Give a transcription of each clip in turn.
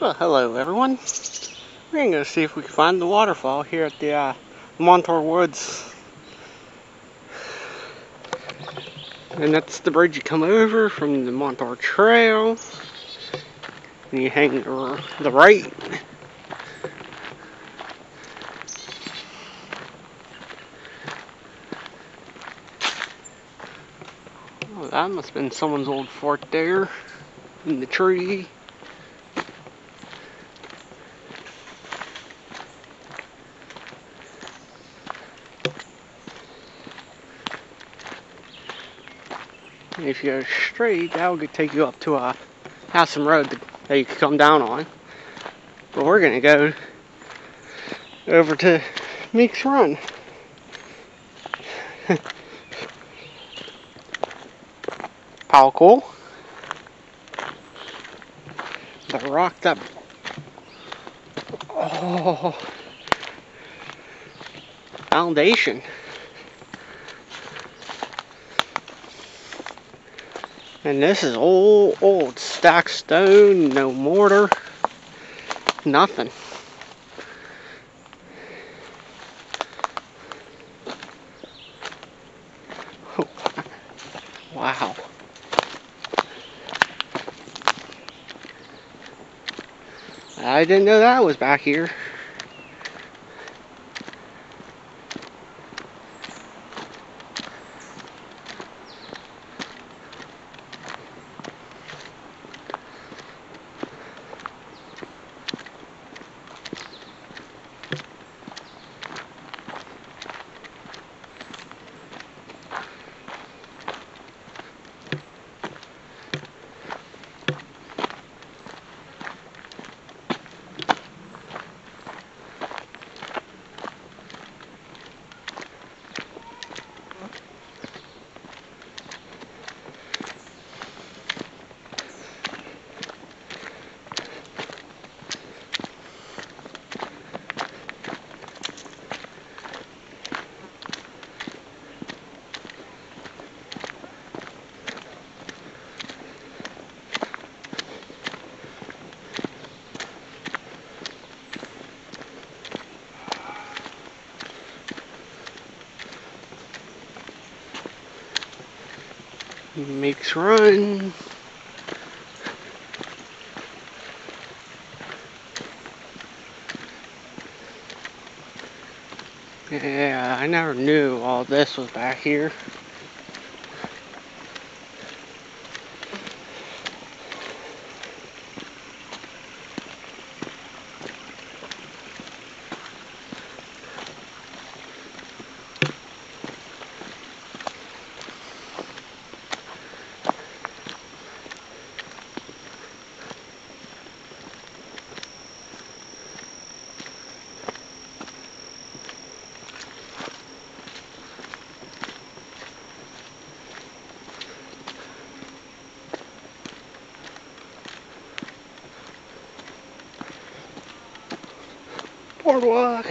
Well, hello everyone. We're going to go see if we can find the waterfall here at the Montour Woods. And that's the bridge you come over from the Montour Trail. And you hang the right. Oh, that must have been someone's old fort there in the tree. And if you go straight, that will take you up to a Hassan Road that you can come down on. But we're going to go over to Meeks Run. How cool. The rock that... Oh... Foundation. And this is old stacked stone, no mortar, nothing. Wow. I didn't know that was back here. Meeks Run. Yeah, I never knew all this was back here. Boardwalk.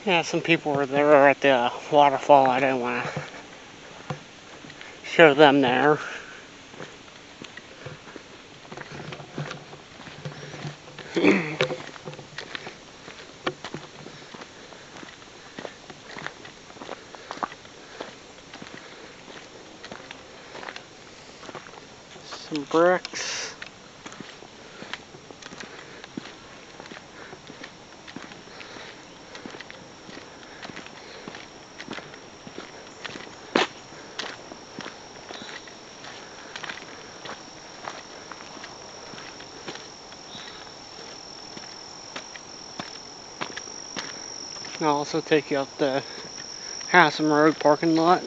Yeah, some people were there at the waterfall. I didn't want to show them there. Some bricks. And I'll also take you up the Haslam Road parking lot.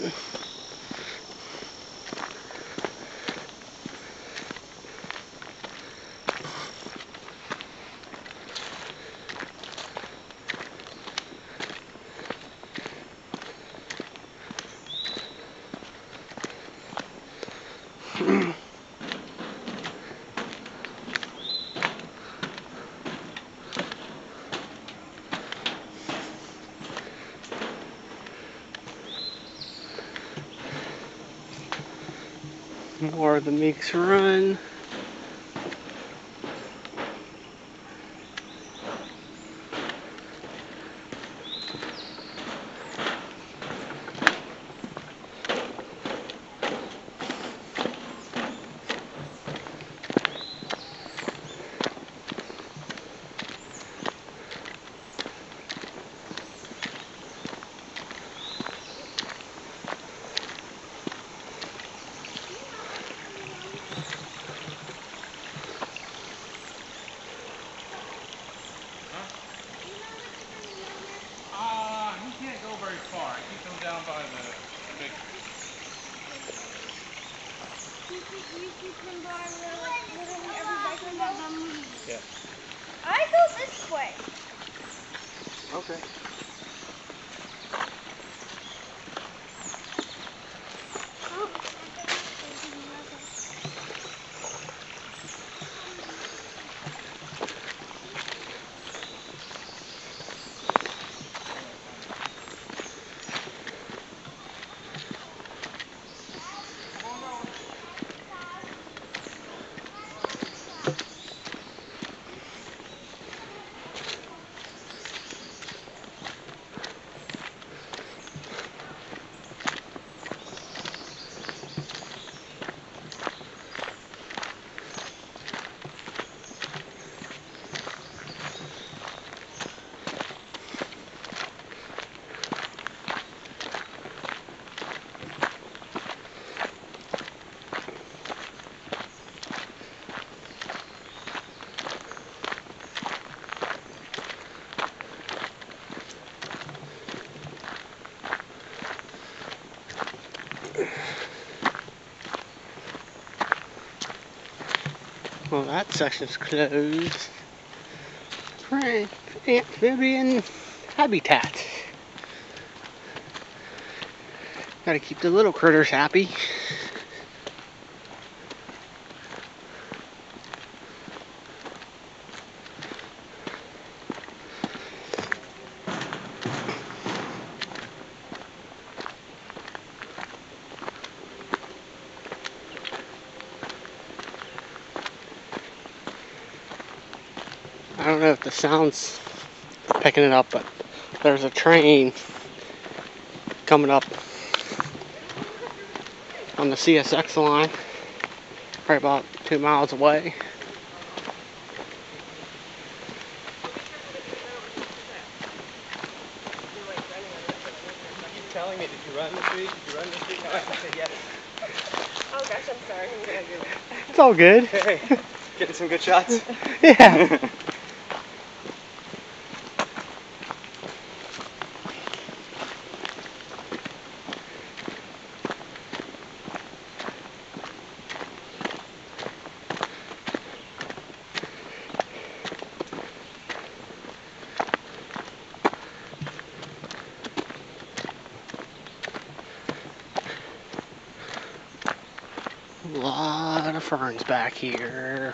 More of the Meeks Run. He can't go very far. I keep him down by the big. You keep him by where like literally every biker goes? Yeah. I go this way. Okay. Well, that section's closed for amphibian habitat. Gotta keep the little critters happy. I don't know if the sound's picking it up, but there's a train coming up on the CSX line, right about 2 miles away. You keep telling me, did you run this week? Did you run this week? No, I have to say yes. Oh gosh, I'm sorry. I'm gonna do that. It's all good. Hey, getting some good shots? Yeah. A lot of ferns back here.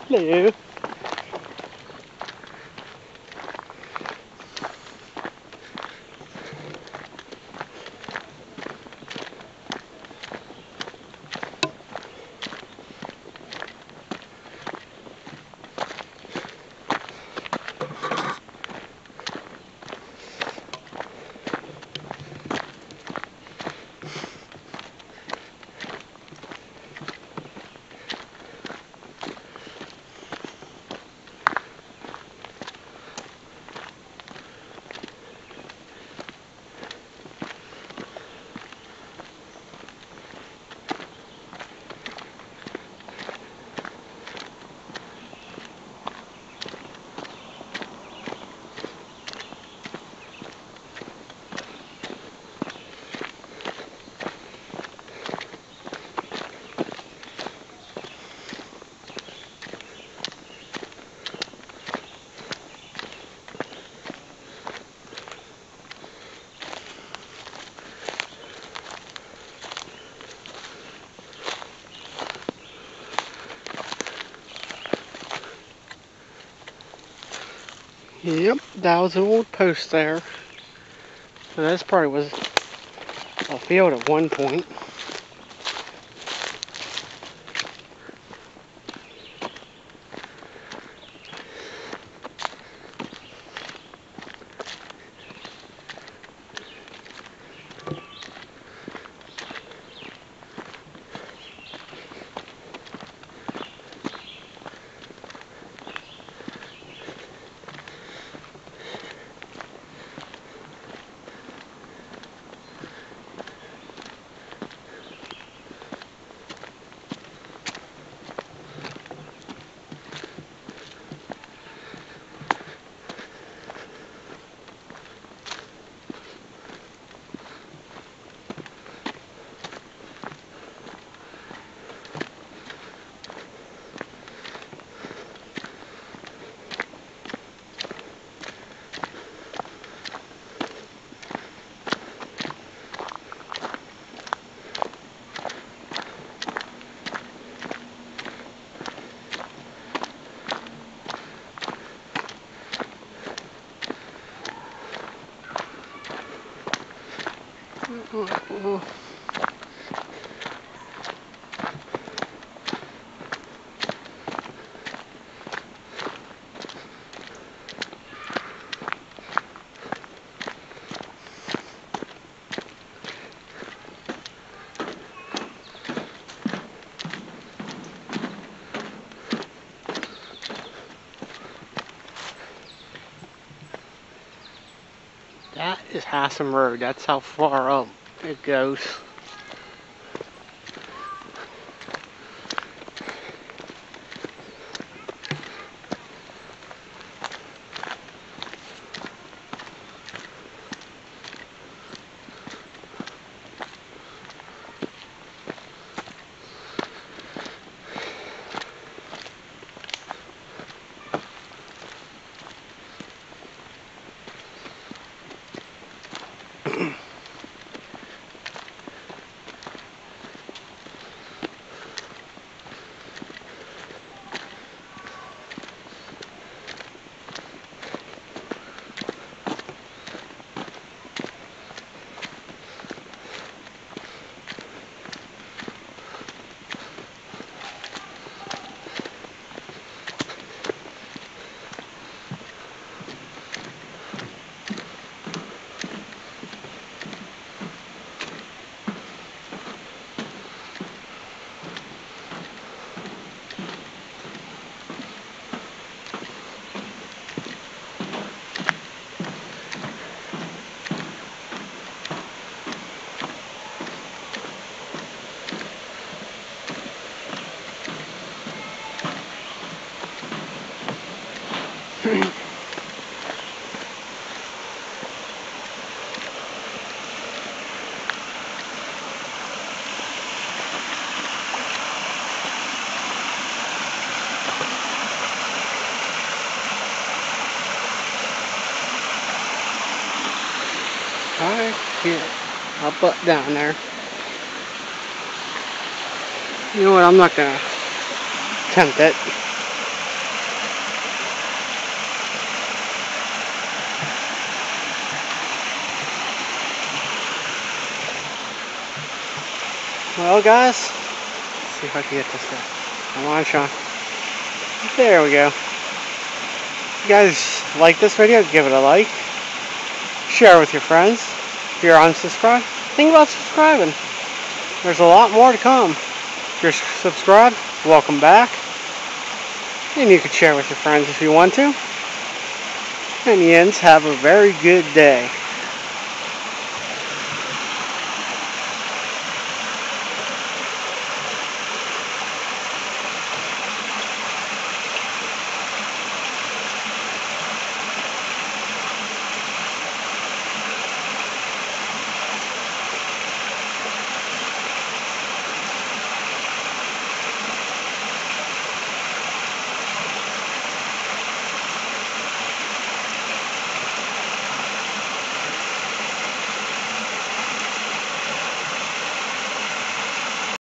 Hello. Yep, that was an old post there. So this probably was a field at one point. That is Hassan Road. That's how far up it goes. Alright, here. I'll butt down there. You know what, I'm not gonna attempt it. Well, guys, let's see if I can get this guy. Come on, Sean. There we go. If you guys like this video, give it a like. Share with your friends. If you're unsubscribed, think about subscribing. There's a lot more to come. If you're subscribed, welcome back. And you can share with your friends if you want to. And Yens, have a very good day.